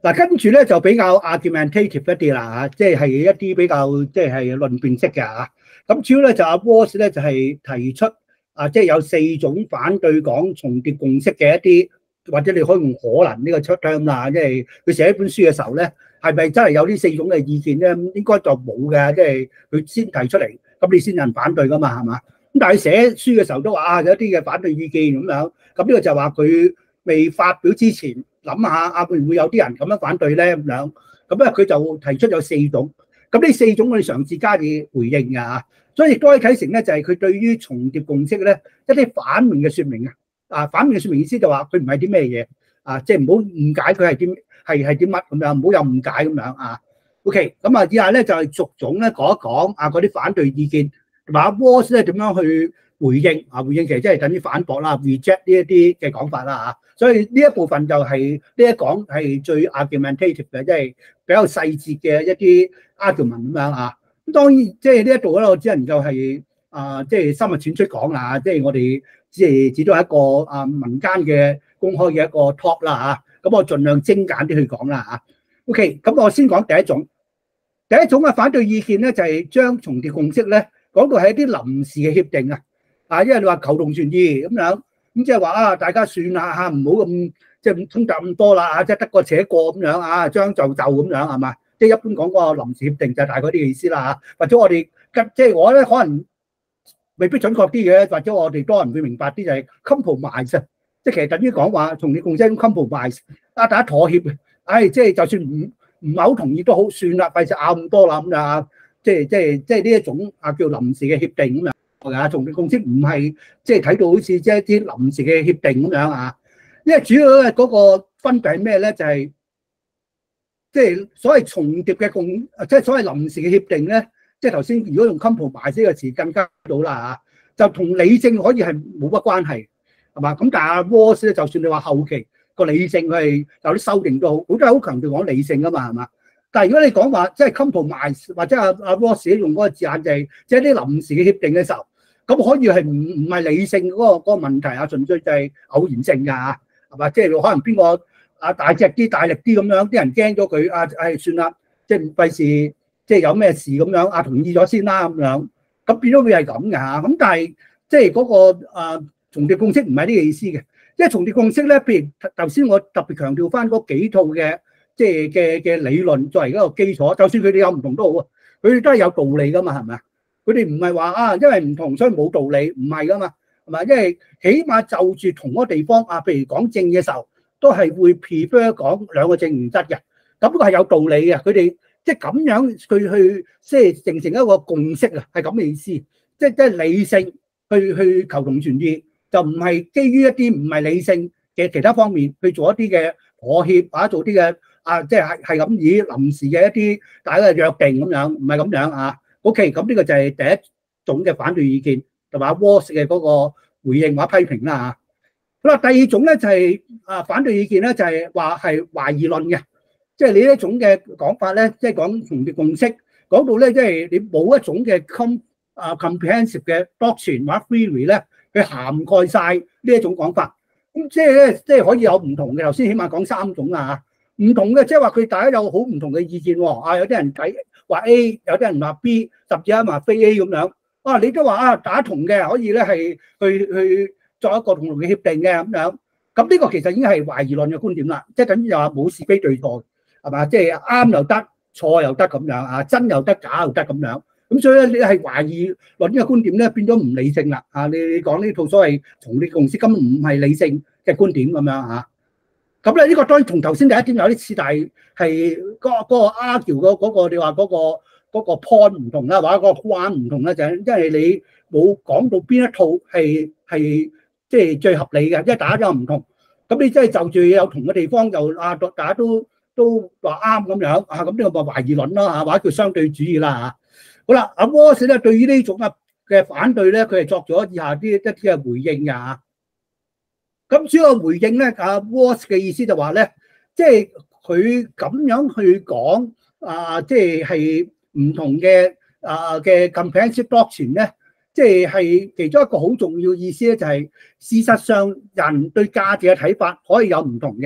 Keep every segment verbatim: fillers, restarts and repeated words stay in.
嗱，跟住咧就比較 argumentative 一啲啦嚇，即係係一啲比較即係係論辯式嘅嚇。咁主要咧就阿 Rawls 咧就係提出啊，即係有四種反對講重疊共識嘅一啲，或者你可以用可能呢個 term 啦，即係佢寫一本書嘅時候咧，係咪真係有呢四種嘅意見咧？應該就冇嘅，即係佢先提出嚟，咁你先有人反對噶嘛，係嘛？咁但係寫書嘅時候都話啊，有一啲嘅反對意見咁樣，咁呢個就話佢未發表之前。諗下啊，會唔會有啲人咁樣反對咧？咁樣咁咧，佢就提出有四種。咁呢四種我哋嘗試加以回應㗎嚇，所以亦都可以睇成咧，就係佢對於重疊共識咧一啲反面嘅説明啊。啊，反面嘅説明意思就話佢唔係啲咩嘢啊，即係唔好誤解佢係啲係係啲乜咁樣，唔好有誤解咁樣啊。OK，咁啊，以下咧就係逐種咧講一講啊嗰啲反對意見，同埋阿 Rawls 咧點樣去回應啊？回應其實即係等於反駁啦 ，reject 呢一啲嘅講法啦嚇。所以呢一部分就係呢一講係最 argumentative 嘅，即係比較細節嘅一啲 argument 咁樣嚇。咁當然即係呢一度咧，我只能夠係啊，即係深入淺出講啦，即係我哋只係只都係一個啊民間嘅公開嘅一個 talk 啦嚇。咁我盡量精簡啲去講啦嚇。OK，咁我先講第一種。第一種嘅反對意見咧，就係將重疊共識咧講到係一啲臨時嘅協定啊。啊，因為你話求同存異咁樣。咁即係話啊，大家算下嚇，唔好咁即係衝突咁多啦嚇，即係得過且過咁樣啊，將就就咁樣係嘛？即係一般講個臨時協定就係大概啲意思啦嚇。或者我哋即係我咧可能未必準確啲嘅，或者我哋多人會明白啲就係 compromise， 即係其實等於講話重疊共識 compromise， 啊大家妥協，唉即係就算唔唔係好同意都好，算啦，費事拗咁多啦咁樣，即係即係即係呢一種啊叫臨時嘅協定咁樣。啊，重疊共識唔係即係睇到好似即係一啲臨時嘅協定咁樣啊，因為主要咧嗰個分別係咩咧？就係即係所謂重疊嘅共，即係所謂臨時嘅協定咧，即係頭先如果用 compromise 呢個詞更加到啦嚇，就同理性可以係冇乜關係，係嘛？咁但係阿 Rawls 咧，就算你話後期個理性佢係有啲修訂都好，好多係好強調講理性噶嘛，係嘛？但係如果你講話即係 compromise 或者阿阿 Rawls 用嗰個字眼就係即係啲臨時嘅協定嘅時候。咁可以係唔唔係理性嗰個嗰個問題啊，純粹就係偶然性㗎嚇，係嘛？即係可能邊個啊大隻啲、大力啲咁樣，啲人驚咗佢啊，唉算啦，即係費事即係有咩事咁樣啊，同意咗先啦咁樣，咁變咗會係咁㗎嚇。咁但係即係嗰個啊重疊共識唔係呢個意思嘅，因為重疊共識咧，譬如頭先我特別強調翻嗰幾套嘅即係嘅嘅理論作為一個基礎，就算佢哋有唔同都好啊，佢哋都係有道理㗎嘛，係咪啊？佢哋唔係話啊，因為唔同所以冇道理，唔係噶嘛，係嘛？因為起碼就住同嗰個地方啊，譬如講正嘅時候，都係會 prefer 講兩個正原則嘅，咁個係有道理嘅。佢哋即係咁樣，佢去即係形成一個共識啊，係咁嘅意思。即係即係理性去去求同存異，就唔係基於一啲唔係理性嘅其他方面去做一啲嘅妥協，或者做啲嘅啊，即係係係咁以臨時嘅一啲大家嘅約定咁樣，唔係咁樣啊。O.K. 咁呢個就係第一種嘅反對意見，同埋 Rawls 嘅嗰個回應或者批評啦嚇。好啦，第二種咧就係啊反對意見咧，就係話係懷疑論嘅，即係你呢一種嘅講法咧，即係講重疊共識，講到咧即係你冇一種嘅 com 啊 comprehensive 嘅 doctrine 或者 theory 咧，去涵蓋晒呢一種講法。咁即係咧，即係可以有唔同嘅。頭先起碼講三種啦嚇，唔同嘅即係話佢大家有好唔同嘅意見喎。啊，有啲人睇話 A， 有啲人話 B， 甚至係話非 A 咁樣。啊，你都話啊打同嘅可以咧係去去作一個同類嘅協定嘅咁樣。咁呢個其實已經係懷疑論嘅觀點啦，即係等於又話冇是非對錯，係嘛？即係啱又得，錯又得咁樣啊，真又得，假又得咁樣。咁所以咧，你係懷疑論嘅觀點咧，變咗唔理性啦。啊，你你講呢套所謂重疊共識根本唔係理性嘅觀點咁樣嚇。咁咧呢個當然同頭先第一點有啲似，但係係嗰嗰個 argue 嗰嗰個你話嗰個嗰個 point 唔同啦，或者嗰個關唔同啦，就係因為你冇講到邊一套係係即係最合理嘅，因為大家都有唔同。咁你真係就住有同嘅地方就啊，大家都都話啱咁樣啊，咁呢個咪懷疑論啦嚇，或者叫相對主義啦嚇。好啦，阿 Rawls 咧對於呢種啊嘅反對咧，佢係作咗以下啲一啲嘅回應㗎嚇。咁主要回應咧，阿 Rawls 嘅意思就話咧，即係佢咁樣去講啊，即係係唔同嘅啊嘅 comprehensive doctrine 咧，即係係其中一個好重要意思咧，就係事實上人對價值嘅睇法可以有唔同嘅，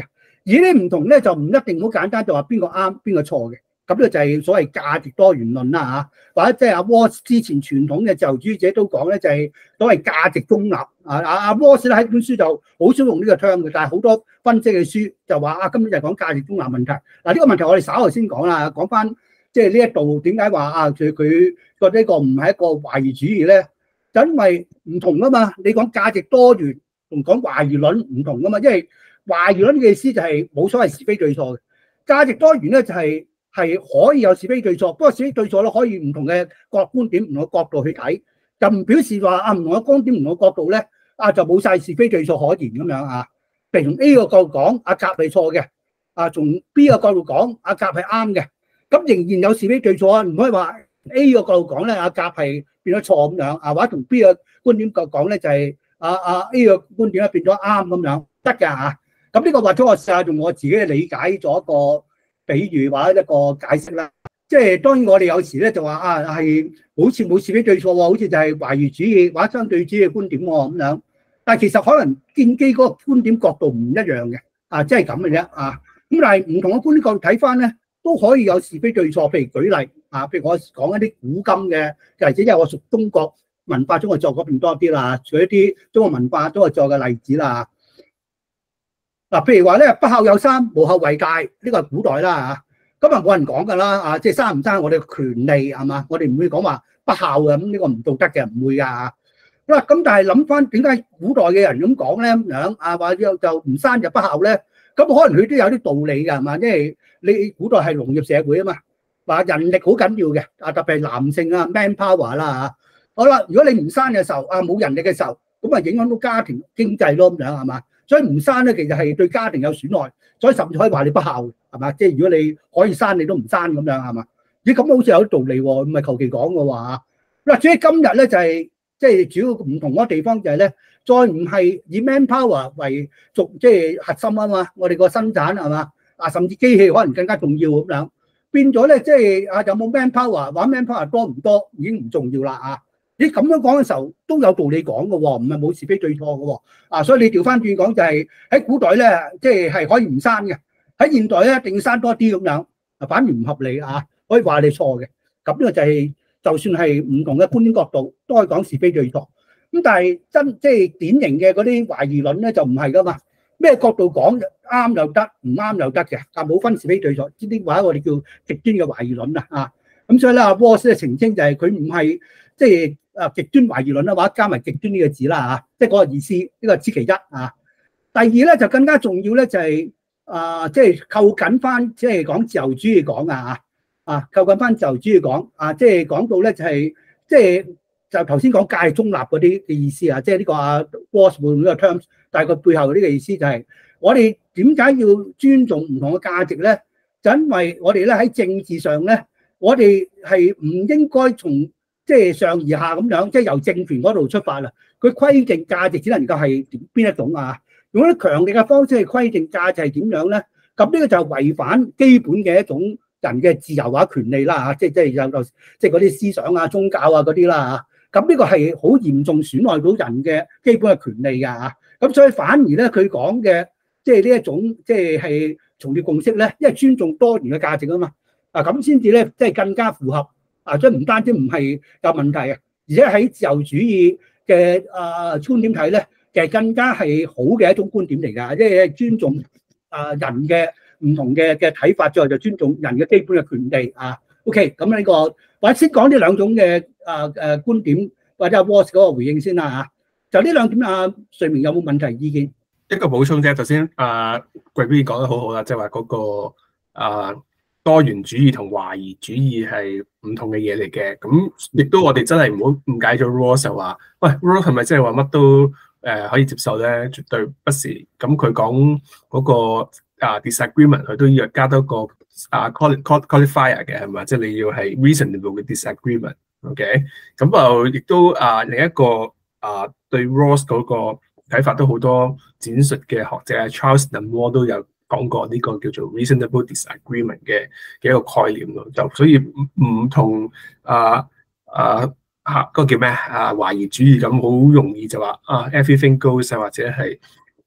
而呢唔同咧就唔一定好簡單，就話邊個啱邊個錯嘅。咁咧就係所謂價值多元論啦嚇，或者即係阿 Rawls 之前傳統嘅自由主義者都講咧，就係所謂價值中立啊。阿阿 Rawls 咧喺本書就好少用呢個 term 嘅，但係好多分析嘅書就話啊，今日就講價值中立問題。嗱、啊、呢、這個問題我哋稍後先講啦，講翻即係呢一度點解話啊佢佢覺得呢個唔係一個懷疑主義咧？就因為唔同啊嘛，你講價值多元同講懷疑論唔同啊嘛，因為懷疑論嘅意思就係冇所謂是非對錯嘅，價值多元咧就係、是。係可以有是非對錯，不過是非對錯咧可以唔同嘅各觀點、唔同嘅角度去睇，就唔表示話啊唔同嘅觀點、唔同嘅角度咧啊就冇晒是非對錯可言咁樣啊。譬如從 A 個角度講，阿甲係錯嘅；啊，從 B 個角度講，阿甲係啱嘅。咁仍然有是非對錯啊，唔可以話 A 個角度講咧，阿甲係變咗錯咁樣啊，或者從 B 個觀點角講咧就係啊啊 A 個觀點咧變咗啱咁樣得㗎嚇。咁呢個或者我試下用我自己嘅理解咗一個比喻或者一個解釋啦，即係當然我哋有時咧就話啊係好似冇是非對錯喎，好似就係懷疑主義或者相對主義嘅觀點喎咁樣，但係其實可能建基嗰個觀點角度唔一樣嘅啊，即係咁嘅啫啊。咁但係唔同嘅觀點角度睇翻咧，都可以有是非對錯。譬如舉例啊，譬如我講一啲古今嘅例子，因為我屬中國文化中國作嗰邊多啲啦，舉一啲中國文化中國作嘅例子啦。嗱，譬如話咧，不孝有三，無後為大，呢個係古代啦嚇，咁啊冇人講噶啦啊，即係生唔生我哋嘅權利係嘛？我哋唔會講話不孝嘅，咁呢個唔道德嘅，唔會噶嚇。嗱，咁但係諗翻點解古代嘅人咁講咧咁樣啊？話就就唔生就不孝咧？咁可能佢都有啲道理㗎係嘛？因為你古代係農業社會啊嘛，話人力好緊要嘅啊，特別係男性啊 man power 啦嚇。好啦，如果你唔生嘅時候啊，冇人力嘅時候，咁啊影響到家庭經濟咯咁樣係嘛？所以唔生咧，其實係對家庭有損害，所以甚至可以話你不孝，係嘛？即係如果你可以生，你都唔生咁樣，係嘛？咦，咁好似有啲道理喎，唔係求其講嘅話。嗱，至於今日咧就係即係主要唔同嗰個地方就係咧，再唔係以 manpower 為主，即係核心啊嘛。我哋個生產係嘛啊，甚至機器可能更加重要咁樣，變咗咧即係啊有冇 manpower，玩 manpower 多唔多已經唔重要啦啊！你咁樣講嘅時候都有道理講嘅喎，唔係冇是非對錯嘅喎，啊，所以你調翻轉講就係喺古代咧，即係係可以唔生嘅，喺現代咧一定要生多啲咁樣，啊，反而唔合理啊，可以話你錯嘅。咁呢個就係就算係唔同嘅觀點角度，都可以講是非對錯。咁但係真即係典型嘅嗰啲懷疑論咧，就唔係噶嘛，咩角度講啱又得，唔啱又得嘅，但冇分是非對錯。呢啲話我哋叫極端嘅懷疑論啦，啊，咁所以咧阿 Rawls 咧澄清就係佢唔係即係。啊，極端懷疑論啦，或者加埋極端呢個字啦嚇，即係嗰個意思，呢個知其一啊。第二咧就更加重要咧，就係啊，即係扣緊翻，即係講自由主義講啊啊，扣緊翻自由主義講啊，即係講到咧就係即係就頭先講價值中立嗰啲嘅意思啊，即係呢個啊 Rawls 用呢個 terms，但係佢背後呢個意思就係我哋點解要尊重唔同嘅價值咧？就因為我哋咧喺政治上咧，我哋係唔應該從即係上而下咁樣，即係由政權嗰度出發啦。佢規定價值只能夠係邊一種啊？用啲強力嘅方式去規定價值係點樣咧？咁呢個就違反基本嘅一種人嘅自由或者權利啦嚇。即係即係有即係嗰啲思想啊、宗教啊嗰啲啦嚇。咁呢個係好嚴重損害到人嘅基本嘅權利㗎嚇。咁所以反而咧，佢講嘅即係呢一種即係係從業共識咧，因為尊重多元嘅價值啊嘛。啊咁先至咧，即係更加符合。啊！即係唔單止唔係有問題啊，而且喺自由主義嘅啊觀點睇咧，其實更加係好嘅一種觀點嚟㗎，即係尊重啊人嘅唔同嘅嘅睇法，之後就尊重人嘅基本嘅權利啊。OK，咁呢個或者先講呢兩種嘅啊誒觀點，或者阿 Rawls 嗰個回應先啦嚇。就呢兩點啊，瑞明有冇問題意見？ 一個補充啫，頭先啊貴賓講得好好啦，即係話嗰個啊。多元主義同懷疑主義係唔同嘅嘢嚟嘅，咁亦都我哋真係唔好誤解咗 Rawls 就話，喂 Rawls 係咪即係話乜都誒可以接受咧？絕對不是。咁佢講嗰個啊 disagreement，佢都要加多個啊 qualifier 嘅係嘛？即係你要係 reasonable 嘅 disagreement。OK， 咁就亦都啊另一個啊對 Rawls 嗰個睇法都好多展述嘅學者 Charles Nunmore 都有講過呢個叫做 reasonable disagreement 嘅嘅一個概念咯，就所以唔同啊啊嚇嗰個叫咩啊懷疑主義咁好容易就話啊 everything goes 啊或者係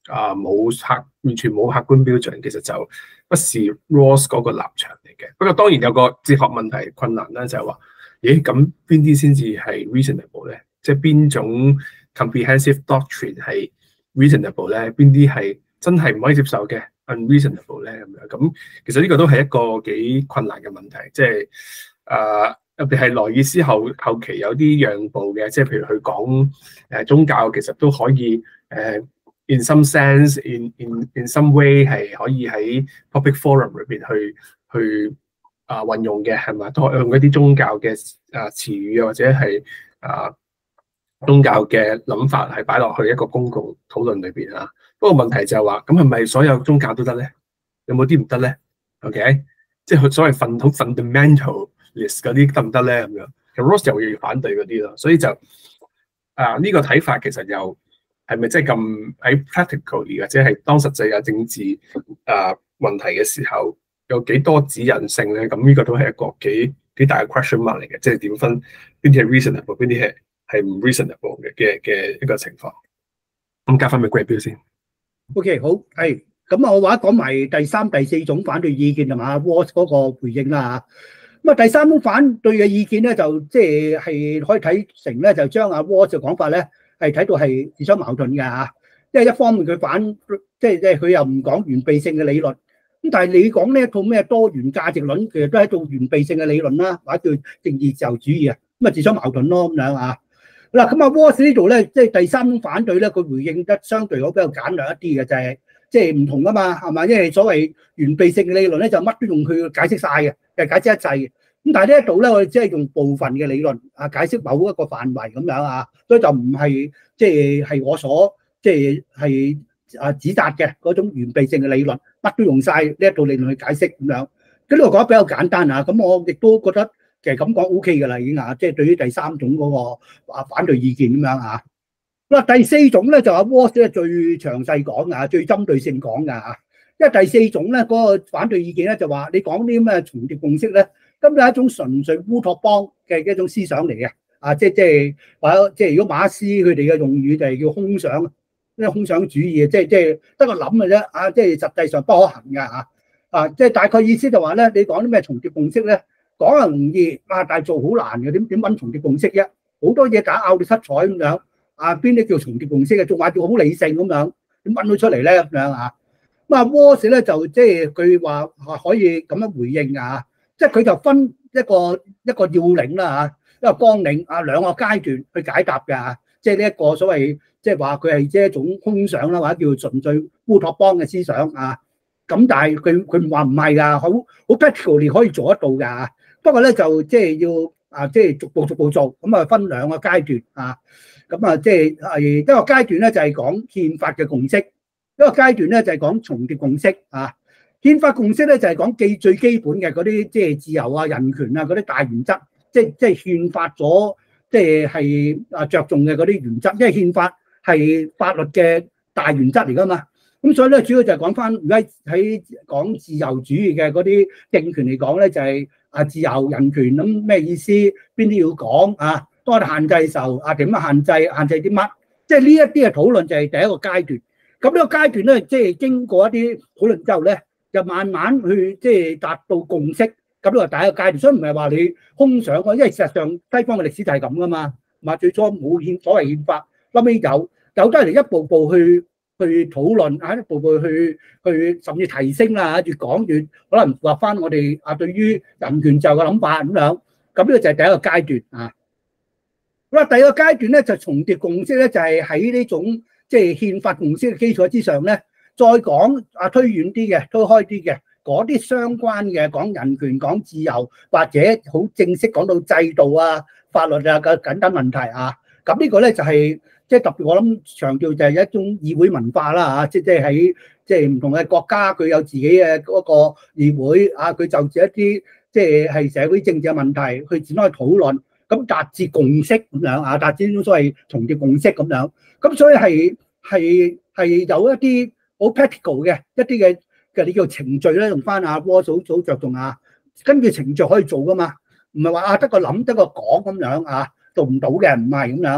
啊冇客完全冇客觀標準，其實就不是 Rawls 嗰個立場嚟嘅。不過當然有個哲學問題困難啦，就係話，咦咁邊啲先至係 reasonable 咧？即係邊種 comprehensive doctrine 係 reasonable 咧？邊啲係真係唔可以接受嘅 unreasonable 咧？咁樣咁其實呢個都係一個幾困難嘅問題，即係誒特別係萊爾斯後後期有啲讓步嘅，即係譬如佢講誒宗教其實都可以誒。呃 in some sense, in in in some way 係可以喺 public forum 裏邊去去啊運用嘅，係咪？都用一啲宗教嘅啊詞語啊，或者係啊宗教嘅諗法係擺落去一個公共討論裏邊啊。不過問題就係話，咁係咪所有宗教都得咧？有冇啲唔得咧 ？OK， 即係佢所謂訓好 fundamentalist 嗰啲得唔得咧？咁樣，其實 Rawls 又要反對嗰啲咯，所以就啊呢個睇法其實又。係咪真係咁喺 practically 或者係當實際有政治啊問題嘅時候，有幾多指引性咧？咁呢個都係一個幾幾大嘅 question mark 嚟嘅，即係點分邊啲係 reasonable，邊啲係係唔 reasonable 嘅嘅嘅一個情況。咁加翻俾 Greg 先。 O.K. 好，係咁啊！我話講埋第三、第四種反對意見係嘛 Rawls 嗰個回應啦嚇。咁啊，第三種反對嘅意見咧，就即係係可以睇成咧，就將阿 Rawls 嘅講法咧。係睇到係自相矛盾嘅嚇，因為一方面佢反，即係即係佢又唔講完備性嘅理論，咁但係你講呢一套咩多元價值論，其實都係一套完備性嘅理論啦，或者叫正義自由主義啊，咁啊自相矛盾咯咁樣啊。嗱咁啊 Rawls 呢度咧，即係第三種反對咧，佢回應得相對好比較簡略一啲嘅，就係即係唔同噶嘛，係嘛？因為所謂完備性嘅理論咧，就乜都用佢解釋晒嘅，就解釋一切嘅。咁但係呢一度咧，我哋只係用部分嘅理論啊，解釋某一個範圍咁樣啊，所以就唔係即係係我所即係係啊指責嘅嗰種完備性嘅理論，乜都用晒呢一套理論去解釋咁樣。咁呢個講得比較簡單啊，咁我亦都覺得其實咁講 O K 嘅啦，已經啊，即係對於第三種嗰個啊反對意見咁樣啊。嗱第四種咧就阿 Rawls 咧最詳細講啊，最針對性講噶嚇，因為第四種咧嗰個反對意見咧就話你講啲咩重疊共識咧。咁係一種純粹烏托邦嘅一種思想嚟嘅，啊，即係即係或者即係如果馬克思佢哋嘅用語就係叫空想，因為空想主義即係即係得個諗嘅啫，啊，即係實際上不可行嘅嚇，啊，即係大概意思就話咧，你講啲咩重疊共識咧，講係容易，啊，但係做好難嘅，點點揾重疊共識啫？好多嘢打拗到七彩咁樣，啊，邊啲叫重疊共識嘅？仲話叫好理性咁樣，點揾到出嚟咧咁樣啊？咁啊 Rawls 咧就即係佢話可以咁樣回應啊。即係佢就分一個一個要領啦嚇，一個綱領啊，兩個階段去解答嘅。即係呢一個所謂即係話佢係即係一種空想啦，或者叫純粹烏托邦嘅思想啊。咁但係佢佢話唔係㗎，好好 practically 可以做得到㗎。不過咧就即係要啊，即係逐步逐步做，咁啊分兩個階段啊。咁啊即係係一個階段咧就係講憲法嘅共識，一個階段咧就係講重疊共識啊。憲法共識咧就係講基最基本嘅嗰啲即係自由啊、人權啊嗰啲大原則，即係即係憲法咗即係係啊着重嘅嗰啲原則，因為憲法係法律嘅大原則嚟噶嘛。咁所以咧主要就係講翻而家喺講自由主義嘅嗰啲政權嚟講咧，就係啊自由人權咁咩意思？邊啲要講啊？當我哋限制嘅時候啊點樣限制？限制啲乜？即係呢一啲嘅討論就係第一個階段。咁呢個階段咧，即係經過一啲討論之後咧。就慢慢去即係達到共識，咁呢個第一個階段，所以唔係話你空想，因為事實上西方嘅歷史就係咁噶嘛，嘛最初冇憲所謂憲法，後尾有有得嚟一步步去去討論，啊一步步去去甚至提升啦，越講越可能符合翻我哋啊對於人權就嘅諗法咁樣，咁呢個就係第一個階段啊。好啦，第二個階段咧就重疊共識咧，就係喺呢種即係憲法共識嘅基礎之上咧。再講啊，推遠啲嘅，推開啲嘅，嗰啲相關嘅講人權、講自由，或者好正式講到制度啊、法律啊嘅簡單問題啊。咁呢個咧就係即係特別，我諗強調就係一種議會文化啦嚇，即係喺即係唔同嘅國家，佢有自己嘅嗰個議會啊，佢就住一啲即係係社會政治嘅問題去展開討論，咁達至共識咁樣啊，達至呢種所謂重疊共識咁樣。咁所以係係係有一啲好 practical 嘅一啲嘅嘅你叫程序咧，用翻阿 Rawls 好着重啊，跟住程序可以做噶嘛，唔係話啊得個諗得個講咁樣啊，做唔到嘅，唔係咁樣啊。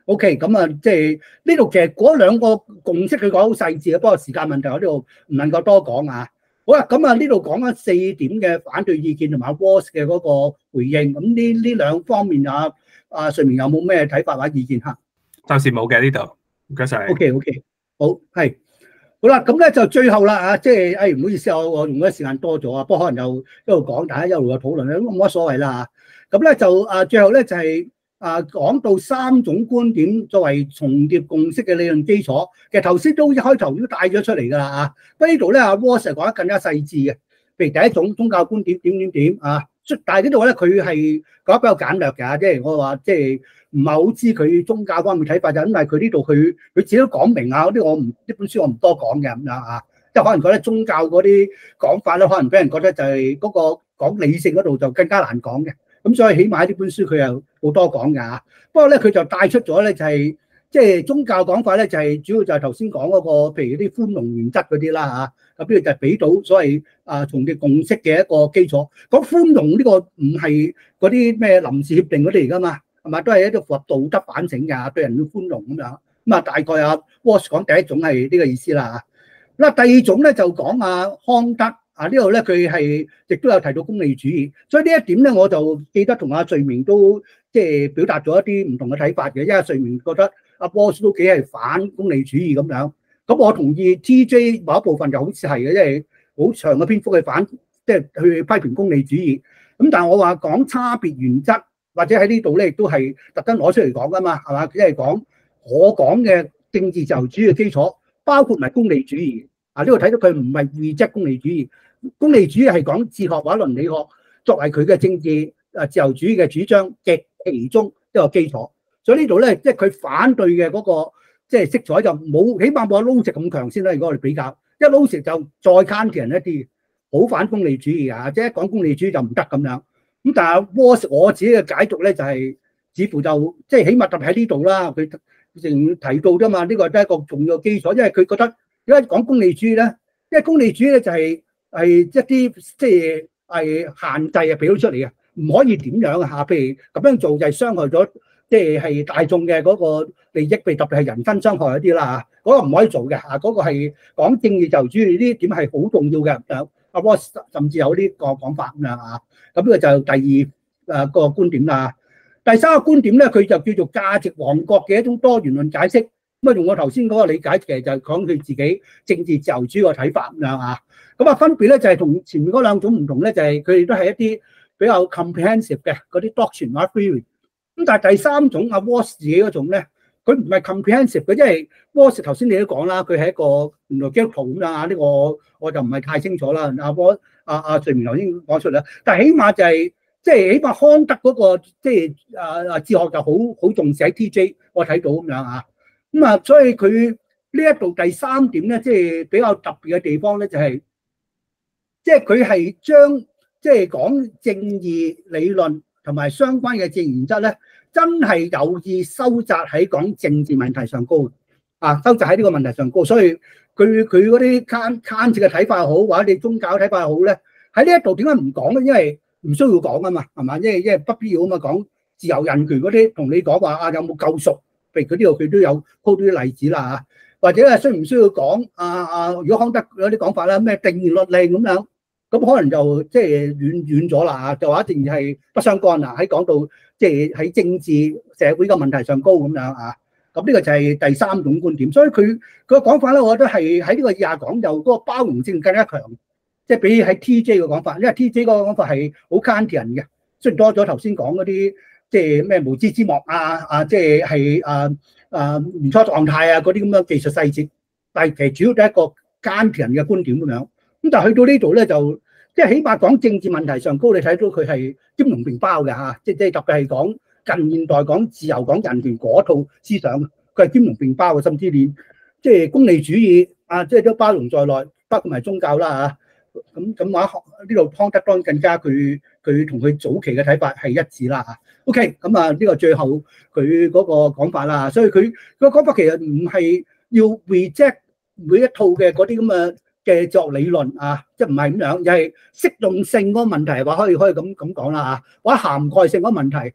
OK，咁啊，即係呢度其實嗰兩個共識佢講好細緻嘅，不過時間問題我呢度唔能夠多講啊。好啦，咁啊呢度講咗四點嘅反對意見同埋 Walsh 嘅嗰個回應，咁呢呢兩方面啊，啊瑞明有冇咩睇法或者意見嚇？ 暫時冇嘅呢度，唔該晒。 OK OK，好係。好啦，咁咧就最後啦啊，即係誒唔好意思，我我用咗時間多咗啊，不過可能又一路講，大家一路嘅討論咧，冇乜所謂啦嚇。咁咧就啊，最後咧就係啊講到三種觀點作為重疊共識嘅理論基礎，其實頭先都一開頭都帶咗出嚟㗎啦啊。不過呢度咧阿 Walsh 講得更加細緻嘅，譬如第一種宗教觀點點點點啊，但係呢度咧佢係講得比較簡略㗎，即係我話即係。唔係好知佢宗教方面睇法就因為佢呢度佢佢自己都講明啊，嗰啲我唔呢本書我唔多講嘅咁樣啊，即係可能覺得宗教嗰啲講法咧，可能俾人覺得就係嗰個講理性嗰度就更加難講嘅，咁所以起碼呢本書佢又好多講㗎。不過咧佢就帶出咗咧就係即係宗教講法咧就係主要就係頭先講嗰個譬如啲寬容原則嗰啲啦嚇，咁呢個就係俾到所謂啊重疊共識嘅一個基礎。講寬容呢個唔係嗰啲咩臨時協定嗰啲嚟㗎嘛。係咪都係一個符合道德反省㗎，對人要寬容咁樣。咁啊，大概阿 Walsh 講第一種係呢個意思啦。咁啊，第二種咧就講阿康德啊，呢度咧佢係亦都有提到功利主義，所以呢一點咧我就記得同阿瑞明都即係表達咗一啲唔同嘅睇法嘅，因為瑞明覺得阿 Walsh 都幾係反功利主義咁樣。咁我同意 T J 某一部分就好似係嘅，因為好長嘅篇幅去反，即係去批評功利主義。咁但係我話講差別原則。或者喺呢度咧，亦都係特登攞出嚟講噶嘛，係嘛？即係講我講嘅政治自由主義嘅基礎，包括埋功利主義。啊，呢度睇到佢唔係 reject 功利主義，功利主義係講哲學或者倫理學作為佢嘅政治啊自由主義嘅主張嘅其中一個基礎。所以呢度咧，即係佢反對嘅嗰個即係色彩就冇，起碼冇阿 Losec 咁強先啦。如果我哋比較，因為 Losec 就再 Kantian 一啲，好反功利主義啊，即係一講功利主義就唔得咁樣。咁但係 Walsh 我自己嘅解讀咧就係、是，似乎就即係起碼特別喺呢度啦，佢成提到啫嘛，呢、這個都係一個重要嘅基礎，因為佢覺得點解講功利主義咧？因為功利主義咧就係係一啲即係係限制啊，俾到出嚟嘅，唔可以點樣啊嚇？譬如咁樣做就係傷害咗即係係大眾嘅嗰個利益，譬如特別係人身傷害嗰啲啦嚇，嗰、那個唔可以做嘅嚇，嗰、那個係講政治自由主義呢啲點係好重要嘅。阿 Walsh 甚至有呢個講法咁樣啊。咁呢個就第二誒個觀點啦。第三個觀點咧，佢就叫做價值王國嘅一種多元論解釋。咁啊，用我頭先嗰個理解，其實就係講佢自己政治自由主義嘅睇法咁樣啊。咁啊，分別咧就係同前面嗰兩種唔同咧，就係佢哋都係一啲比較 comprehensive 嘅嗰啲 doctrine 或者 theory。咁但係第三種阿 Walsh 自己嗰種咧，佢唔係 comprehensive 嘅，因為 Walsh 頭先你都講啦，佢係一個原來基督徒咁樣啊。呢個我就唔係太清楚啦。阿 Walsh 阿阿瑞明頭先講出嚟，但係起碼就係即係起碼康德嗰個即係啊啊哲學就好好重視喺 T J， 我睇到咁樣啊。咁啊，所以佢呢一度第三點咧，即係比較特別嘅地方咧，就係即係佢係將即係講正義理論同埋相關嘅正義原則咧，真係有意收窄喺講政治問題上高啊，收窄喺呢個問題上高，所以。佢佢嗰啲 Kant Kant 嘅睇法好，或者你宗教睇法好咧，喺呢一度點解唔講咧？因為唔需要講啊嘛，係嘛？因為因為不必要啊嘛，講自由人權嗰啲，同你講話啊有冇救贖？譬如佢呢度佢都有鋪啲例子啦嚇，或者係需唔需要講啊啊？如果康德嗰啲講法啦，咩定義律令咁樣，咁可能就即係遠遠咗啦嚇，就話一定係不相干啦。喺講到即係喺政治社會嘅問題上高咁樣啊。咁呢個就係第三種觀點，所以佢佢嘅講法咧，我覺得係喺呢個以下講就嗰個包容性更加強，即係比起喺 T J 嘅講法，因為 T J 嗰個講法係好 Kantian嘅，雖然多咗頭先講嗰啲即係咩無知之幕啊啊，即係係啊啊原初狀態啊嗰啲咁樣技術細節，但係其實主要都係一個 Kantian嘅觀點咁樣。咁但係去到呢度咧，就即係起碼講政治問題上高，你睇到佢係兼容並包嘅嚇，即係即係特別係講。近現代講自由講人權嗰套思想，佢係兼容並包嘅，甚至連即係功利主義啊，即係都包容在內，包括埋宗教啦嚇。咁咁話呢度康德當然更加佢佢同佢早期嘅睇法係一致啦嚇。OK，咁啊呢個最後佢嗰個講法啦，所以佢個講法其實唔係要 reject 每一套嘅嗰啲咁嘅嘅作理論啊，即係唔係咁樣，又係適用性嗰個問題話可以可以咁咁講啦嚇，或者涵蓋性嗰個問題。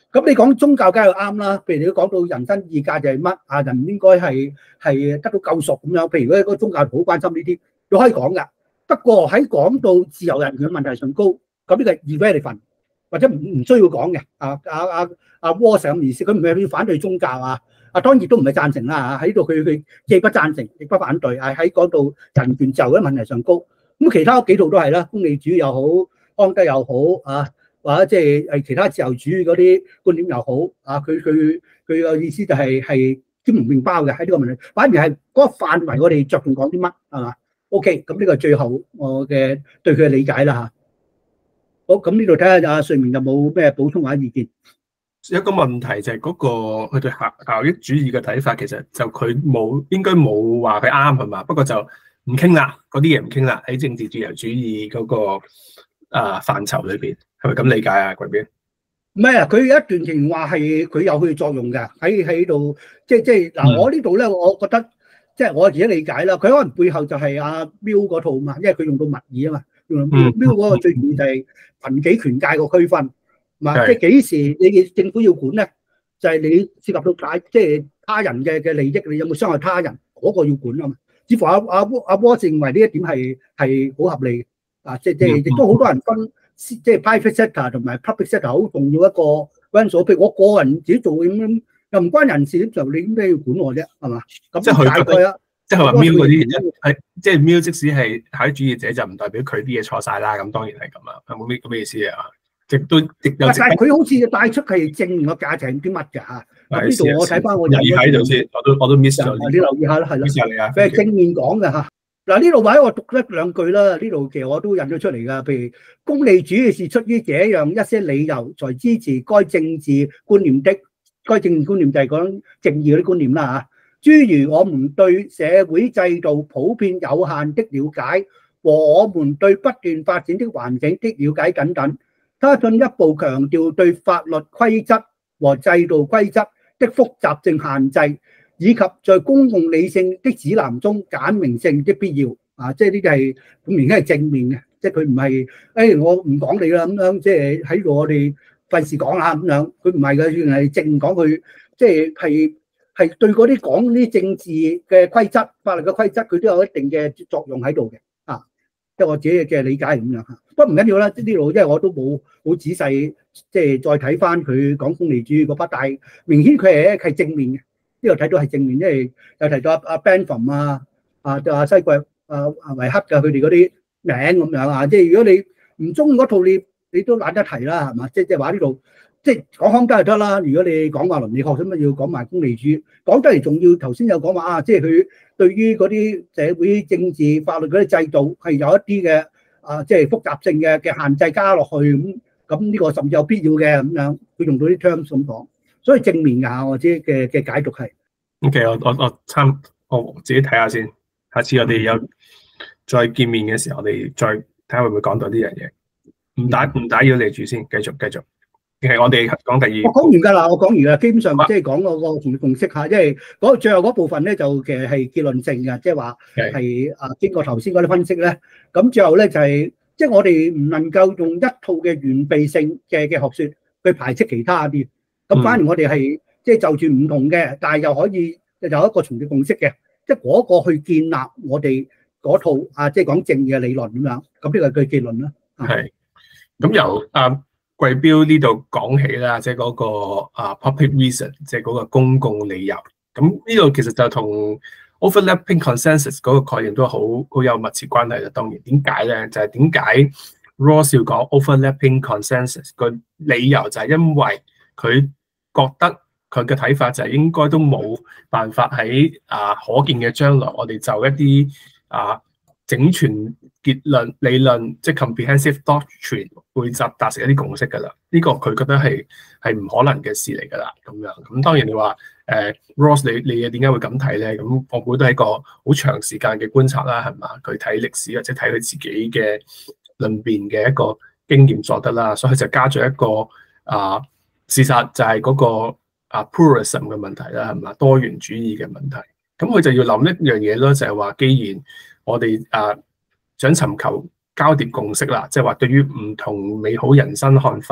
咁你講宗教梗係啱啦，譬如你講到人生意義就係乜啊，人應該係係得到救贖咁樣。譬如嗰個宗教好關心呢啲，都可以講噶。不過喺講到自由人權嘅問題上高，咁呢個係 irrelevant 或者唔唔需要講嘅。啊啊啊啊 Rawls 咁意思，佢唔係要反對宗教啊，啊當然都唔係贊成啦嚇。喺度佢佢既不贊成亦不反對，係喺講到人權自由嘅問題上高。咁其他幾套都係啦，功利主義又好，康德又好啊。或者即係誒其他自由主義嗰啲觀點又好啊，佢佢佢個意思就係係兼容並包嘅喺呢個問題，反而係嗰個範圍我哋着重講啲乜係嘛 ？OK，咁呢個最後我嘅對佢嘅理解啦嚇。好，咁呢度睇下阿瑞明有冇咩補充或者意見？ 一個問題就係嗰個佢對效效益主義嘅睇法，其實就佢冇應該冇話佢啱係嘛？不過就唔傾啦，嗰啲嘢唔傾啦，喺政治自由主義嗰個啊範疇裏邊。係咪咁理解啊？貴邊？ 唔係啊，佢有一段情話係佢有佢作用嘅，喺喺度，即係即係嗱，我呢度咧，我覺得即係我自己理解啦。佢可能背後就係阿 Mill 嗰套嘛，因為佢用到密語啊嘛，用 Mill Mill 嗰個最重要就係貧己權界個區分，嘛，即係幾時你嘅政府要管咧，就係你涉及到大即係他人嘅嘅利益，你有冇傷害他人嗰個要管啊嘛。似乎阿阿阿 Rawls 認為呢一點係係好合理啊，即係即係亦都好多人分。即係 private sector 同埋 public sector 好重要一個因素，譬如我個人自己做咁樣，又唔關人事，就你點解要管我啫？係嘛？咁即係大概啊， 即係話 Mill 嗰啲係即係 Mill，即使係效益主義者，就唔代表佢啲嘢錯晒啦。咁當然係咁啊，有冇咩咁嘅意思啊？亦都亦有。但係佢好似帶出係正面嘅價值係啲乜㗎嚇？咁呢度我睇翻我留意喺度先，我都我都 miss 咗。 你留意下啦，係啦。 miss 咗你啊！ 佢係正面講嘅嚇。嗱呢度位我讀一兩句啦，呢度其實我都引咗出嚟㗎。譬如功利主義是出於這樣一些理由，才支持該政治觀念的。該政治觀念就係講正義嗰啲觀念啦嚇。諸如我們對社會制度普遍有限的了解和我們對不斷發展的環境的了解等等。他進一步強調對法律規則和制度規則的複雜性限制，以及在公共理性的指南中簡明性的必要啊！即係呢啲係咁明顯係正面嘅，即係佢唔係誒我唔講你啦咁樣，即係喺度我哋費事講下咁樣。佢唔係嘅，原來係正講佢，即係係係對嗰啲講啲政治嘅規則、法律嘅規則，佢都有一定嘅作用喺度嘅啊！即係我自己嘅理解係咁樣嚇。不過唔緊要啦，呢度因為我都冇好仔細，即係再睇翻佢講功利主義嗰筆，但係明顯佢係係正面嘅。呢度睇到係正面，因為有提到阿阿 Bentham 啊，啊就阿西貴啊啊維克嘅佢哋嗰啲名咁樣啊，即係如果你唔中意嗰套，你你都懶得提啦，係嘛？即係即係話呢度，即係講康德就得啦。如果你講話倫理學，咁啊要講埋功利主義，講得嚟仲要頭先有講話啊，即係佢對於嗰啲社會政治法律嗰啲制度係有一啲嘅啊，即係複雜性嘅嘅限制加落去咁，咁呢個甚至有必要嘅咁樣，佢用到啲 terms 咁講。所以正面㗎，我知嘅嘅解讀係。 O.K. 我我我參我自己睇下先。下次我哋有再見面嘅時候，我哋再睇下會唔會講到呢樣嘢。唔打唔打擾你住先，繼續繼續。係我哋講第二。我講完㗎啦，我講完㗎啦。基本上即係講嗰個同共識嚇，因為嗰最後嗰部分咧就其實係結論性嘅，即係話係啊經過頭先嗰啲分析咧，咁最後咧就係即係我哋唔能夠用一套嘅完備性嘅嘅學説去排斥其他啲。咁反而我哋係即係就住唔同嘅，但係又可以有一個重疊共識嘅，即係嗰個去建立我哋嗰套啊，即係講正義嘅理論咁樣。咁呢個係佢結論啦。 係。咁由阿貴標呢度講起啦，即係嗰個啊 public reason，即係嗰個公共理由。咁呢度其實就同 overlapping consensus 嗰個概念都好好有密切關係啦。當然點解咧？就係點解 Rawls 要講 overlapping consensus 個理由就係因為佢覺得佢嘅睇法就係應該都冇辦法喺啊可見嘅將來，我哋就一啲啊整全結論理論，即係 comprehensive doctrine 會集達成一啲共識㗎啦。呢、這個佢覺得係係唔可能嘅事嚟㗎啦。咁樣咁當然你話誒 Rawls 你你點解會咁睇咧？咁我估都係一個好長時間嘅觀察啦，係嘛？佢睇歷史或者睇佢自己嘅論辯嘅一個經驗所得啦，所以就加咗一個啊。事實就係嗰個啊 pluralism 嘅問題啦，係嘛？多元主義嘅問題。咁佢就要諗一樣嘢咯，就係話，既然我哋啊想尋求交疊共識啦，即係話對於唔同美好人生看法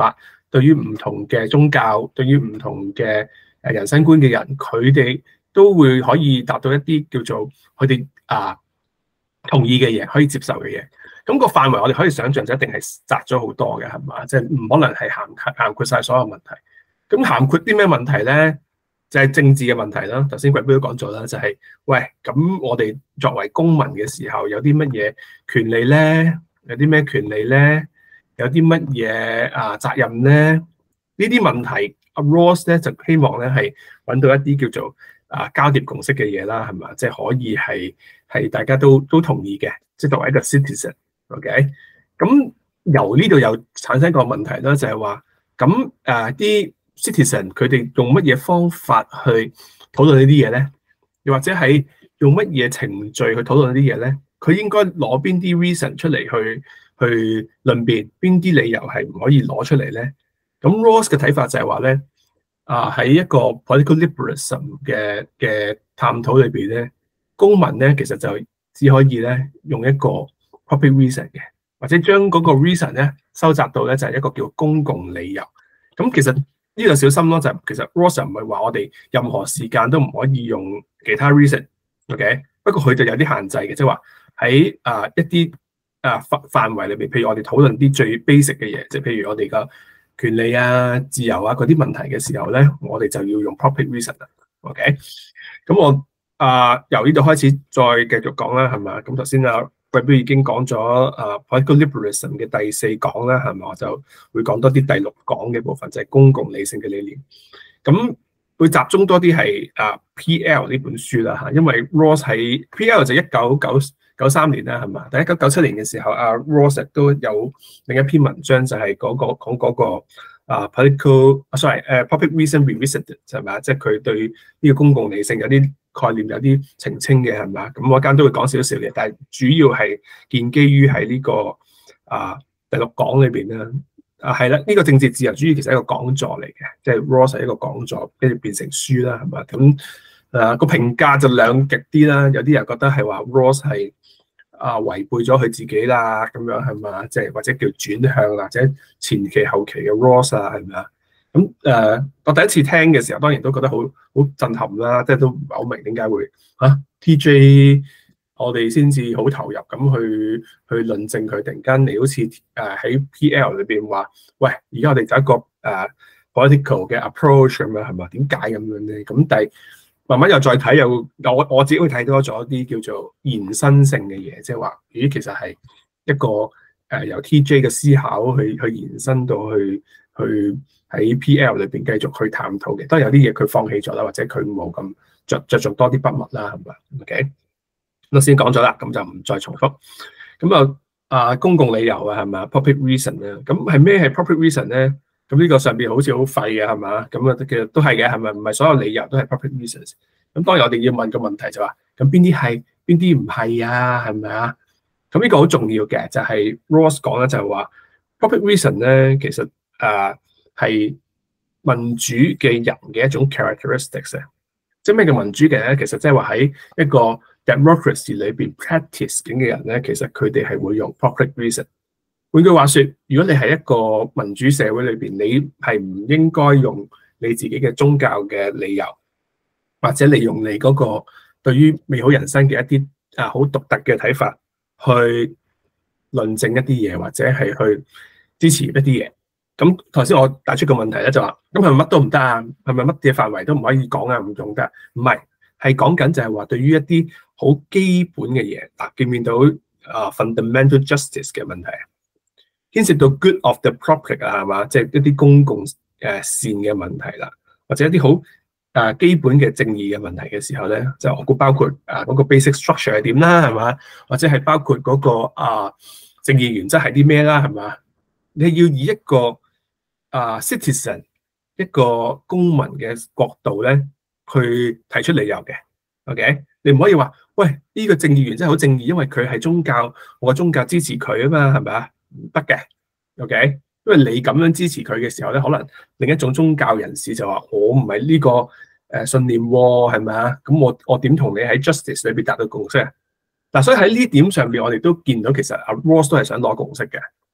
對於唔同嘅宗教、對於唔同嘅誒人生觀嘅人，佢哋都會可以達到一啲叫做佢哋啊同意嘅嘢，可以接受嘅嘢。咁個範圍我哋可以想象就一定係窄咗好多嘅，係嘛？即係唔可能係涵涵括晒所有問題。咁涵括啲咩問題咧？就係政治嘅問題啦。頭先貴妃都講咗啦，就係喂，咁我哋作為公民嘅時候，有啲乜嘢權利咧？有啲咩權利咧？有啲乜嘢啊責任咧？呢啲問題，阿 Rawls 咧就希望咧係揾到一啲叫做啊交疊共識嘅嘢啦，係嘛？即係可以係係大家都都同意嘅，即係作為一個 citizen。OK， 咁由呢度又產生一個問題啦，就係話咁誒啲 citizen 佢哋用乜嘢方法去討論呢啲嘢咧？又或者係用乜嘢程序去討論呢啲嘢咧？佢應該攞邊啲 reason 出嚟去去論辯，邊啲理由係唔可以攞出嚟咧？咁 Rawls 嘅睇法就係話咧，啊喺一個 political liberalism 嘅嘅探討裏邊咧，公民咧其實就只可以咧用一個 public reason 嘅，或者將嗰個 reason 咧收窄到咧就係一個叫公共理由。咁其實呢個小心咯，就係其實 Rawls 唔係話我哋任何時間都唔可以用其他 reason，OK？ 不過佢就有啲限制嘅，即係話喺啊一啲啊範範圍裏邊，譬如我哋討論啲最 basic 嘅嘢，即係譬如我哋嘅權利啊、自由啊嗰啲問題嘅時候咧，我哋就要用 public reason 啦。OK？ 咁我啊由呢度開始再繼續講啦，係嘛？咁頭先啊貴妃已經講咗啊 political liberalism 嘅第四講啦，係嘛？我就會講多啲第六講嘅部分，就係公共理性嘅理念。咁會集中多啲係啊 P L 呢本書啦嚇，因為 Rawls 喺 P L 就一九九九三年啦，係嘛？但係一九九七年嘅時候，阿 Rawls 都有另一篇文章就係嗰個講嗰個啊 political sorry 誒 public reason revisited 係咪啊？即係佢對呢個公共理性有啲概念有啲澄清嘅，係嘛？咁我間都會講少少嘅，但係主要係建基於喺呢個啊第六講裏邊啦。啊，係啦，呢個政治自由主義其實係一個講座嚟嘅，即係 Rawls 係一個講座，跟住變成書啦，係嘛？咁誒個評價就兩極啲啦，有啲人覺得係話 Rawls 係啊違背咗佢自己啦，咁樣係嘛？即係或者叫轉向或者前期後期嘅 Rawls 啊，係咪啊？咁誒，我第一次聽嘅時候，當然都覺得好好震撼啦，即係都唔係好明點解會嚇 T J。我哋先至好投入咁去去論證佢，突然間你好似誒喺 P L 裏邊話，喂，而家我哋就一個誒、uh, political 嘅 approach 咁樣係嘛？點解咁樣咧？咁但係慢慢又再睇，又我我自己會睇多咗啲叫做延伸性嘅嘢，即係話咦，其實係一個誒、uh, 由 T J 嘅思考去去延伸到去去喺 P L 裏邊繼續去探討嘅。當然有啲嘢佢放棄咗啦，或者佢冇咁着着重多啲筆墨啦，係咪 ？OK。我先講咗啦，咁就唔再重複。咁啊啊，公共理由啊，係咪 public reason 咧？咁係咩係 public reason 咧？咁呢個上邊好似好廢嘅，係嘛？咁啊，其實都係嘅，係咪？唔係所有理由都係 public reasons。咁當然我哋要問個問題就話，咁邊啲係，邊啲唔係啊？係咪啊？咁呢個好重要嘅，就係 Rawls 講咧，就係話 public reason 咧，其實誒係民主嘅人嘅一種 characteristics 啊。即係咩叫民主嘅咧？其實即係話喺一個 democracy 裏邊 practice 緊嘅人咧，其實佢哋係會用 public reason。換句話說，如果你係一個民主社會裏邊，你係唔應該用你自己嘅宗教嘅理由，或者利用你嗰個對於美好人生嘅一啲啊好獨特嘅睇法去論證一啲嘢，或者係去支持一啲嘢。咁頭先我帶出個問題咧，就話咁係咪乜都唔得啊？係咪乜嘢範圍都唔可以講啊？唔用得？唔係，係講緊就係話對於一啲好基本嘅嘢，嗱見面到啊 fundamental justice 嘅問題，牽涉到 good of the public 啊，係嘛？即係一啲公共誒善嘅問題啦，或者一啲好誒基本嘅正義嘅問題嘅時候咧，就我估包括啊嗰個 basic structure 係點啦，係嘛？或者係包括嗰個啊正義原則係啲咩啦，係嘛？你要以一個啊、uh, citizen 一個公民嘅角度咧，去提出理由嘅 ，OK？ 你唔可以話，喂，呢、這個正義原則好正義，因為佢係宗教，我個宗教支持佢啊嘛，係咪啊？唔得嘅 ，OK？ 因為你咁樣支持佢嘅時候咧，可能另一種宗教人士就話，我唔係呢個誒信念喎，係咪啊？咁我我點同你喺 justice 裏邊達到共識啊？嗱，所以喺呢點上邊，我哋都見到其實阿 Rawls 都係想攞共識嘅。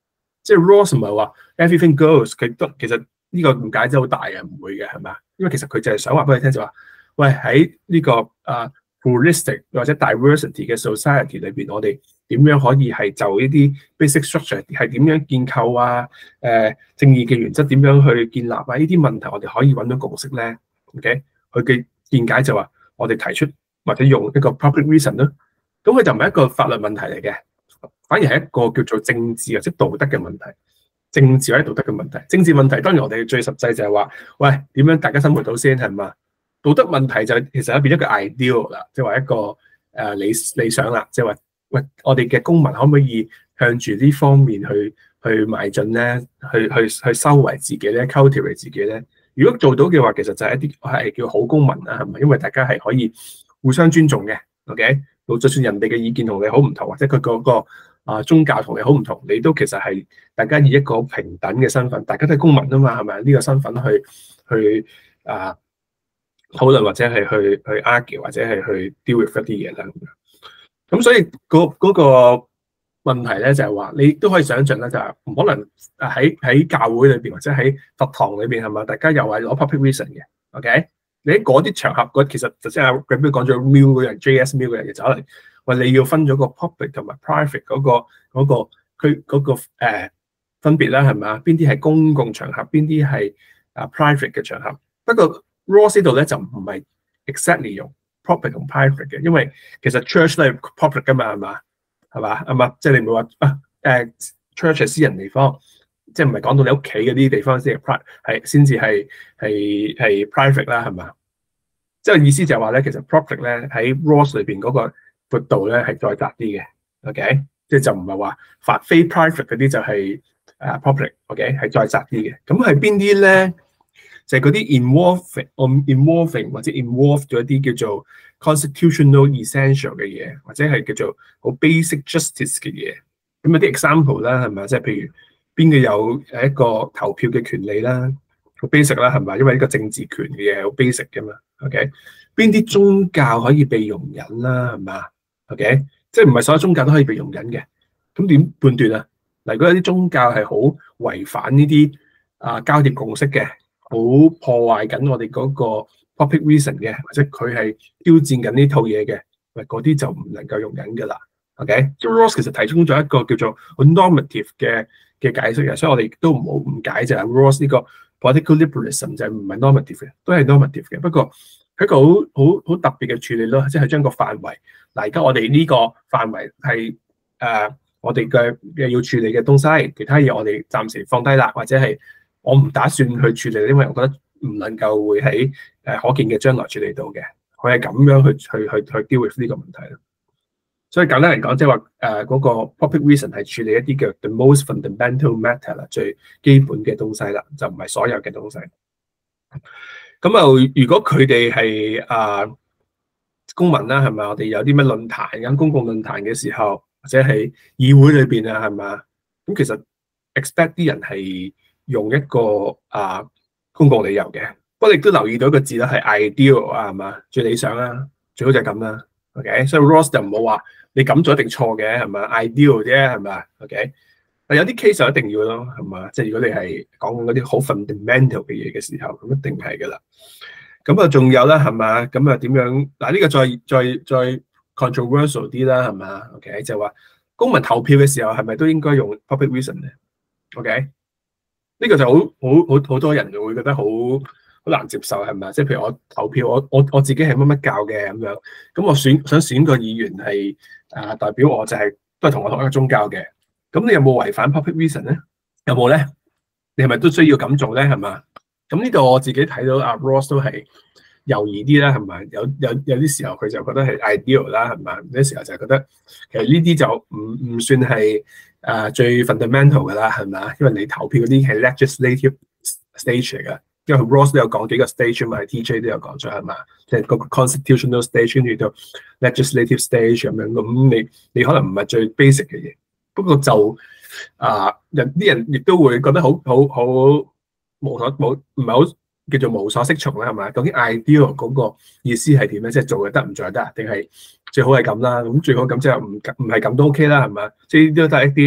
即係 Rawls 唔係話 everything goes， 佢都其實呢個誤解真係好大嘅，唔會嘅係嘛？因為其實佢就係想話俾你聽就話，喂喺呢、這個啊 pluralistic 或者 diversity 嘅 society 裏邊，我哋點樣可以係就呢啲 basic structure 係點樣建構啊？誒、呃、正義嘅原則點樣去建立啊？呢啲問題我哋可以揾到共識咧。OK，佢嘅見解就話我哋提出或者用一個 public reason 咯。咁佢就唔係一個法律問題嚟嘅，反而係一個叫做政治或者道德嘅問題。政治或者道德嘅問題，政治問題當然我哋最實際就係話，喂點樣大家生活到先係嘛？道德問題就其實變咗個 ideal 啦，即係話一個誒、呃、理理想啦，即係話喂我哋嘅公民可唔可以向住呢方面去去邁進咧？去去去修為自己咧 cultivate 自己咧？如果做到嘅話，其實就係一啲係叫好公民啦，係咪？因為大家係可以互相尊重嘅 ，OK？就算人哋嘅意見同你好唔同，或者佢嗰個啊宗教同你好唔同，你都其實係大家以一個平等嘅身份，大家都係公民啊嘛，係咪？呢個身份去去啊討論或者係去去 argue 或者係去 deal with 一啲嘢啦咁樣。咁所以嗰嗰個問題咧就係話，你都可以想象咧，就係唔可能喺喺教會裏邊或者喺佛堂裏邊係嘛，大家又係攞 public reason 嘅 ，OK？你喺嗰啲場合，嗰其實就即係阿 Graham 講咗 Mill 嗰樣 J S Mill 嗰樣嘢走嚟，話你要分咗個 public 同埋 private 嗰個嗰個區嗰個誒分別啦，係咪？邊啲係公共場合，邊啲係啊 private 嘅場合？不過 Rawls 呢度咧就唔係 exactly 用 public 同 private 嘅，因為其實 church 都係 public 噶嘛，係嘛？係嘛？啊嘛，即係你唔會話啊誒 church 係私人地方。即係唔係講到你屋企嗰啲地方先係 private，係先至係係係 private 啦，係嘛？即係意思就係話咧，其實 public 咧喺 Rawls 裏邊嗰個闊度咧係再窄啲嘅 ，OK？即係就唔係話法非 private 嗰啲就係誒 public，OK？係再窄啲嘅。咁係邊啲咧？就係嗰啲 involving、involving 或者 involve 咗一啲叫做 constitutional essential 嘅嘢，或者係叫做好 basic justice 嘅嘢。咁有啲 example 啦，係咪？即係譬如。邊個有誒一個投票嘅權利啦，好 basic 啦，係咪？因為呢個政治權嘅嘢好 basic 嘅嘛 ，OK？邊啲宗教可以被容忍啦，係嘛 ？OK？即係唔係所有宗教都可以被容忍嘅？咁點判斷啊？嗱，如果有啲宗教係好違反呢啲啊交疊共識嘅，好破壞緊我哋嗰個 public reason 嘅，或者佢係挑戰緊呢套嘢嘅，喂，嗰啲就唔能夠容忍㗎啦。OK？即係 Rawls 其實提供咗一個叫做 normative 嘅嘅解釋嘅，所以我哋都唔好誤解就係 Rawls 呢個 political liberalism 就係唔係 normative 嘅，都係 normative 嘅。不過佢一個好好好特別嘅處理咯，即係將個範圍嗱，而家我哋呢個範圍係誒我哋嘅嘅要處理嘅東西，其他嘢我哋暫時放低啦，或者係我唔打算去處理，因為我覺得唔能夠會喺誒可見嘅將來處理到嘅。佢係咁樣去去去去 deal with 呢個問題咯。所以簡單嚟講，即係話誒嗰個 public reason 係處理一啲叫 the most fundamental matter 啦，最基本嘅東西啦，就唔係所有嘅東西。咁啊，如果佢哋係啊公民啦，係咪？我哋有啲咩論壇咁公共論壇嘅時候，或者係議會裏邊啊，係嘛？咁其實 expect 啲人係用一個啊公共理由嘅。不過你亦都留意到一個字啦，係 ideal 啊，係嘛？最理想啦，最好就係咁啦。OK， 所以 Rawls 就唔好話你咁做一定錯嘅，係咪 ideal 啫，係咪 OK， 但有啲 case 就一定要咯，係嘛？即係如果你係講緊嗰啲好 fundamental 嘅嘢嘅時候，咁一定係噶啦。咁啊，仲有啦，係嘛？咁啊，點樣嗱？呢個再再再 controversial 啲啦，係嘛 ？OK， 就係話公民投票嘅時候係咪都應該用 public reason 咧 ？OK， 呢個就好好好好多人就會覺得好。好難接受係咪？即係譬如我投票，我我我自己係乜乜教嘅咁樣，咁我選想選個議員係啊、呃、代表我就係、是、都係同我同一個宗教嘅，咁你有冇違反 public reason 咧？有冇咧？你係咪都需要咁做咧？係嘛？咁呢度我自己睇到阿 Rawls 都係猶豫啲啦，係咪？有有有啲時候佢就覺得係 ideal 啦，係嘛？有啲時候就覺得其實呢啲就唔唔算係啊、呃、最 fundamental 㗎啦，係嘛？因為你投票嗰啲係 legislative stage 嚟㗎。因為 Rawls 都有講幾個 stage 嘛 ，T J 都有講咗係嘛，即係嗰個 constitutional stage 跟住到 legislative stage 咁樣，咁你你可能唔係最 basic 嘅嘢，不過就啊人啲人亦都會覺得好好好無所冇唔係好叫做無所適從啦，係嘛？究竟 ideal 嗰個意思係點咧？即係做就得，唔做就得，定係最好係咁啦？咁最好咁即係唔唔係咁都 OK 啦，係嘛？即係都係一啲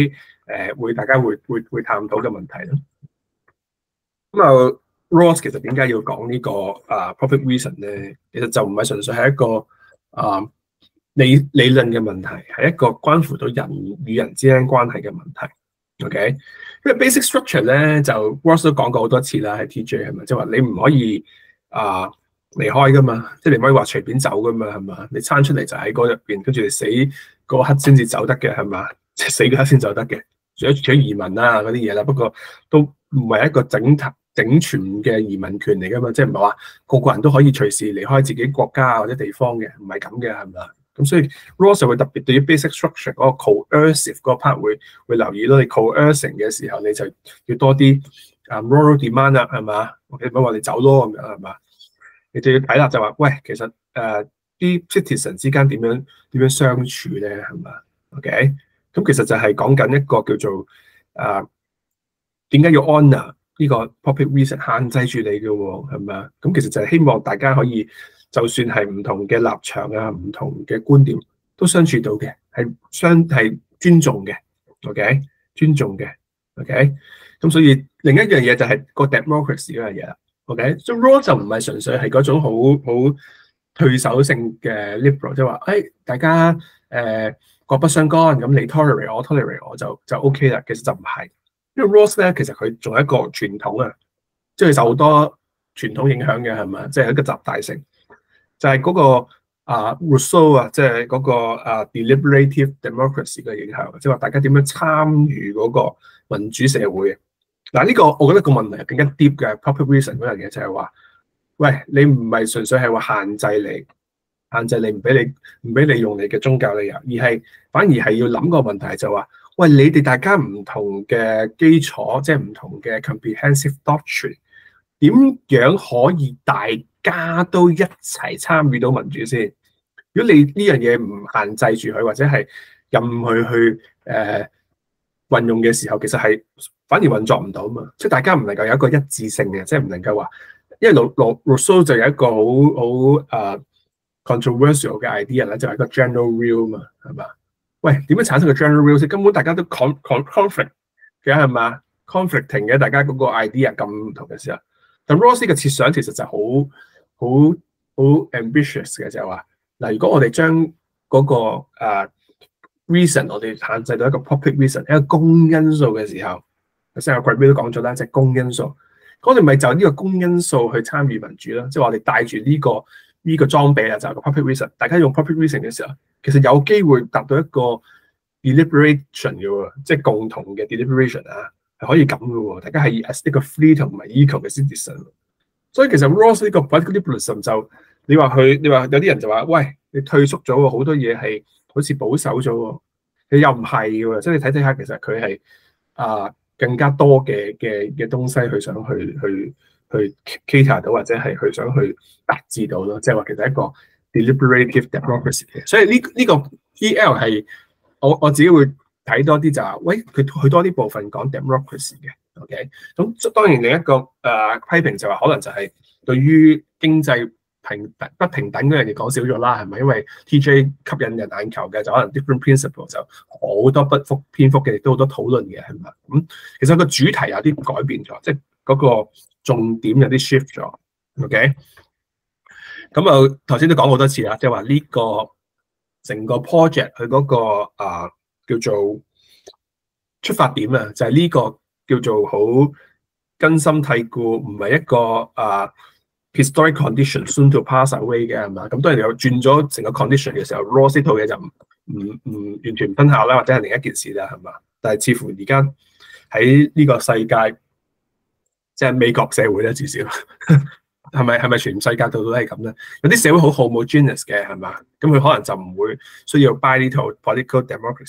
誒會大家會會會探討嘅問題咯。咁啊 ，Rawls 其實點解要講呢個啊 profit reason 咧？其實就唔係純粹係一個啊理理論嘅問題，係一個關乎到人與人之間關係嘅問題。OK， 因為 basic structure 咧就 Rawls 都講過好多次啦，喺 T J 係咪？即係話你唔可以啊離開噶嘛，即係你唔可以話隨便走噶嘛，係嘛？你撐出嚟就喺嗰入邊，跟住你死嗰刻先至走得嘅，係嘛？即係死嗰刻先走得嘅。除咗除咗移民啊嗰啲嘢啦，不過都唔係一個整體整全嘅移民權嚟噶嘛，即係唔係話個個人都可以隨時離開自己國家或者地方嘅，唔係咁嘅，係咪啊？咁所以 Rawls 會特別對於 basic structure 嗰個 coercive 嗰個 part 會會留意咯。你 coercing 嘅時候，你就要多啲啊 moral demand 啊，係嘛？我唔好話你走咯咁樣係嘛？你就要睇啦，就話喂，其實誒啲、呃、citizen 之間點樣點樣相處咧，係嘛 ？OK， 咁其實就係講緊一個叫做誒點解要 honour 呢個 profit reason 限制住你嘅喎，係嘛？咁其實就係希望大家可以就算係唔同嘅立場啊、唔同嘅觀點都相處到嘅，係相係尊重嘅 ，OK， 尊重嘅 ，OK。咁所以另一樣嘢就係個 democracy 嗰樣嘢啦。OK， 所以 Rawls 就唔係純粹係嗰種好好退守性嘅 liberal， 即係話，誒大家誒、呃、各不相干，咁你 tolerate 我 tolerate 我就就 OK 啦。其實就唔係，因為 Rawls 咧其實佢仲有一個傳統啊，即係受好多傳統影響嘅係咪？即係一個集大成，就係、是、嗰、那個啊 Rousseau 啊，即係嗰個啊 deliberative democracy 嘅影響，即係話大家點樣參與嗰個民主社會嘅。嗱，呢個我覺得個問題更加 deep 嘅 profit reason 嗰樣嘢就係話，喂，你唔係純粹係話限制你，限制你唔俾你唔俾你用你嘅宗教理由，而係反而係要諗個問題就係話，喂，你哋大家唔同嘅基礎，即係唔同嘅 comprehensive doctrine， 點樣可以大家都一齊參與到民主先？如果你呢樣嘢唔限制住佢，或者係任佢去誒、呃、運用嘅時候，其實係反而運作唔到啊嘛，即係大家唔能夠有一個一致性嘅，即係唔能夠話，因為羅羅 Rousseau 就有一個好好誒 controversial 嘅 idea 咧，就係一個 general will 嘛，係嘛？喂，點樣產生個 general will 先？根本大家都 con con conflict 嘅係嘛 conflicting 嘅，大家嗰個 idea 咁唔同嘅時候，但 Rawls 嘅設想其實就好好好 ambitious 嘅，就係話嗱，如果我哋將嗰個誒、uh, reason 我哋限制到一個 profit reason 一個公因素嘅時候。頭先阿 Gregory 都講咗啦，即係公因素。我哋咪就呢個公因素去參與民主咯，即係話我哋帶住呢個呢個裝備啊，就係個 profit reason。大家用 profit reason 嘅時候，其實有機會達到一個 deliberation 嘅喎，即係共同嘅 deliberation 啊，係可以咁嘅喎。大家係 as 一個 free 同埋 equal 嘅 citizen。所以其實 Rawls 呢個 political liberalism 就你話佢，你話有啲人就話，喂，你退縮咗喎，好多嘢係好似保守咗喎。你又唔係嘅喎，即係你睇睇下，其實佢係啊。更加多嘅嘅嘅東西，去想去去去 cater 到，或者係去想去達至到咯。即係話其實一個 deliberative democracy 嘅。所以呢呢、這個 E L 係我我自己會睇多啲就係、是，喂，佢去多啲部分講 democracy 嘅。OK，咁當然另一個誒、呃、批評就話可能就係對於經濟平不平等嗰樣嘢講少咗啦，係咪？因為 T J 吸引人眼球嘅就可能 different principle 就好多不復篇幅嘅，亦都好多討論嘅，係咪？咁其實個主題有啲改變咗，即係嗰個重點有啲 shift 咗。OK，咁啊頭先都講好多次啦，即係話呢個成個 project 佢嗰、那個啊、呃、叫做出發點啊，就係、是、呢個叫做好根深蒂固，唔係一個啊。呃historic condition soon to pass away 嘅係嘛？咁當然有轉咗成個 condition 嘅時候 Rawls 呢套嘢就唔唔唔完全唔分效啦，或者係另一件事啦，係嘛？但係似乎而家喺呢個世界，即係美國社會咧，至少係咪係咪全世界度都係咁咧？有啲社會好 homogeneous 嘅係嘛？咁佢可能就唔會需要 buy 呢套 political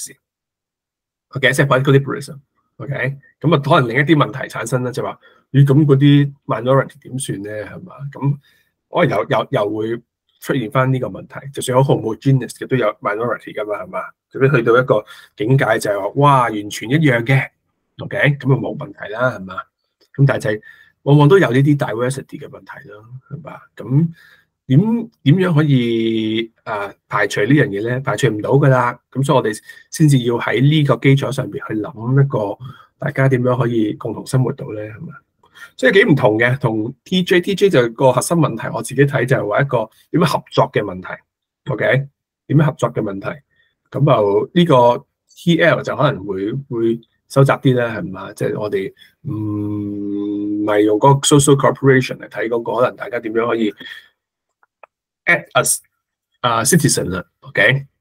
democracy。OK， 即係 political liberalism。OK， 咁啊可能另一啲問題產生啦，就話。咦，咁嗰啲 minority 點算咧？係嘛？咁我又又又會出現翻呢個問題。就算好 homogeneous 嘅都有 minority 噶嘛，係嘛？除非去到一個境界就係話，哇，完全一樣嘅 ，OK，咁啊冇問題啦，係嘛？咁但係就係往往都有呢啲 diversity 嘅問題咯，係嘛？咁點點樣可以啊排除呢樣嘢咧？排除唔到噶啦，咁所以我哋先至要喺呢個基礎上邊去諗一個大家點樣可以共同生活到咧，係咪？所以幾唔同嘅，同 T J，T J 就個核心問題，我自己睇就係話一個點樣合作嘅問題 ，OK？ 點樣合作嘅問題，咁就呢個 T L 就可能會會收窄啲咧，係嘛？即係我哋唔係用嗰個 social corporation 嚟睇嗰個，可能大家點樣可以 act as 啊 citizen 啦，OK？